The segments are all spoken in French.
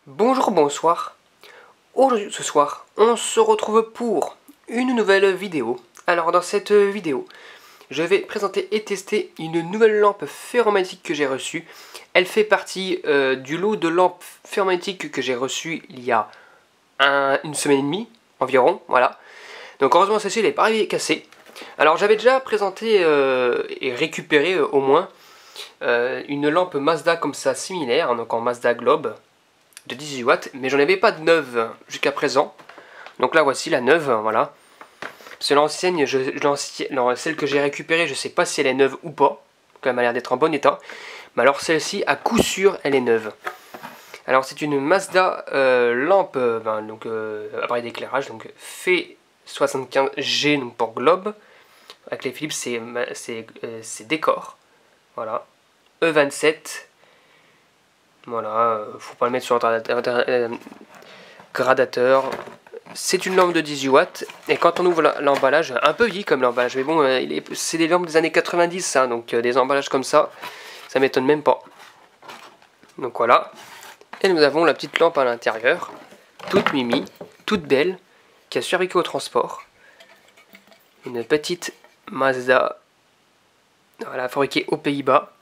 Bonjour, bonsoir. Aujourd'hui, ce soir, on se retrouve pour une nouvelle vidéo. Alors dans cette vidéo, je vais présenter et tester une nouvelle lampe ferromagnétique que j'ai reçue. Elle fait partie du lot de lampes ferromagnétiques que j'ai reçu il y a une semaine et demie environ, voilà. Donc heureusement celle-ci elle n'est pas arrivée cassée. Alors j'avais déjà présenté et récupéré au moins une lampe Mazda comme ça similaire, donc en Mazda Globe de 18 watts, mais j'en avais pas de neuve jusqu'à présent. Donc là voici la neuve, voilà. C'est l'ancienne, celle que j'ai récupérée, je sais pas si elle est neuve ou pas. Elle m'a l'air d'être en bon état. Mais alors celle-ci, à coup sûr, elle est neuve. Alors c'est une Mazda lampe, appareil d'éclairage, donc fait 75G donc pour Globe. Avec les Philips, c'est décor. Voilà. E27. Voilà, faut pas le mettre sur le gradateur. C'est une lampe de 18 watts. Et quand on ouvre l'emballage, un peu vieilli comme l'emballage, mais bon, c'est des lampes des années 90, hein, donc des emballages comme ça m'étonne même pas. Donc voilà. Et nous avons la petite lampe à l'intérieur, toute mimi, toute belle, qui a survécu au transport. Une petite Mazda, voilà, fabriquée aux Pays-Bas.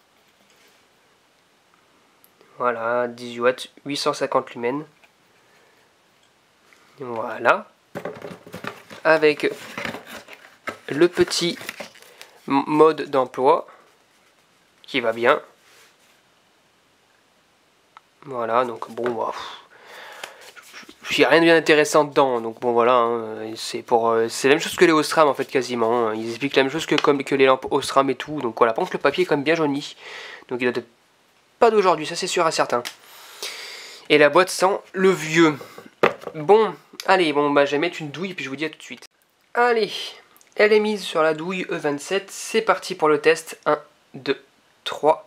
Voilà, 18 watts, 850 lumens. Voilà. Avec le petit mode d'emploi qui va bien. Voilà, donc bon, bah, il n'y a rien de bien intéressant dedans. Donc bon, voilà, hein, c'est la même chose que les Osram en fait, quasiment. Hein. Ils expliquent la même chose que les lampes Osram et tout. Donc voilà, par contre, le papier est quand même bien jauni. Donc il doit être pas d'aujourd'hui, ça c'est sûr à certain. Et la boîte sent le vieux. Bon, allez, bon, bah je vais mettre une douille et puis je vous dis à tout de suite. Allez, elle est mise sur la douille E27. C'est parti pour le test. 1, 2, 3.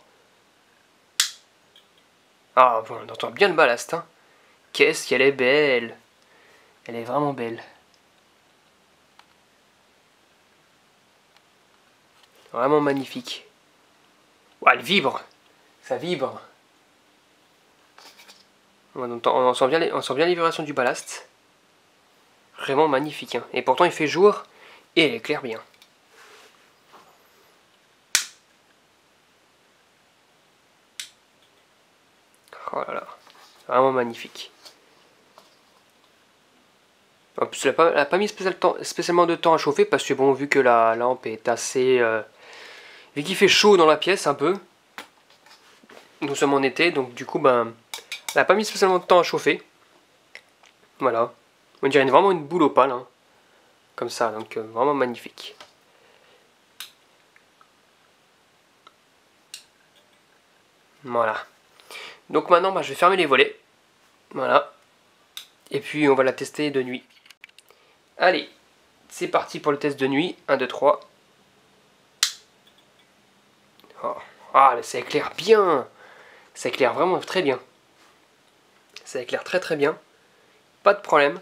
Ah, bon, on entend bien le ballast, hein. Qu'est-ce qu'elle est belle. Elle est vraiment belle. Vraiment magnifique. Oh, elle vibre. Ça vibre. On sent bien les vibrations du ballast. Vraiment magnifique. Hein. Et pourtant il fait jour et elle éclaire bien. Oh là là. Vraiment magnifique. En plus elle n'a pas mis spécialement de temps à chauffer parce que bon, vu que la lampe est assez... vu qu'il fait chaud dans la pièce un peu. Nous sommes en été, donc du coup ben... elle n'a pas mis spécialement de temps à chauffer. Voilà. On dirait vraiment une boule opale. Hein. Comme ça, donc vraiment magnifique. Voilà. Donc maintenant, bah, je vais fermer les volets. Voilà. Et puis on va la tester de nuit. Allez, c'est parti pour le test de nuit. 1, 2, 3. Oh. Ah, ça éclaire bien. Ça éclaire vraiment très bien. Ça éclaire très très bien. Pas de problème.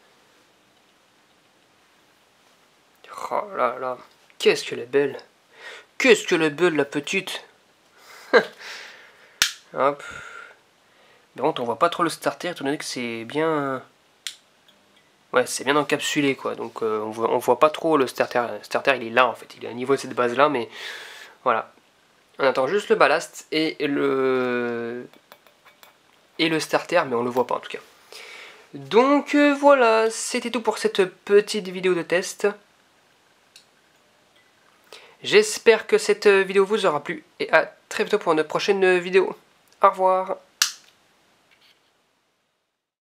Oh là là. Qu'est-ce qu'elle est belle. Qu'est-ce qu'elle est belle la petite. Hop. Par contre on voit pas trop le starter étant donné que c'est bien... Ouais, c'est bien encapsulé quoi, donc on voit pas trop le starter. Le starter il est là en fait, il est au niveau de cette base là, mais voilà. On attend juste le ballast et le starter, mais on le voit pas en tout cas. Donc voilà, c'était tout pour cette petite vidéo de test. J'espère que cette vidéo vous aura plu et à très bientôt pour une prochaine vidéo. Au revoir.